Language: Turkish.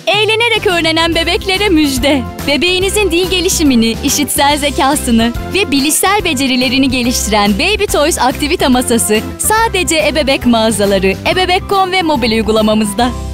Eğlenerek öğrenen bebeklere müjde. Bebeğinizin dil gelişimini, işitsel zekasını ve bilişsel becerilerini geliştiren Baby Toys aktivite masası sadece ebebek mağazaları, ebebek.com ve mobil uygulamamızda.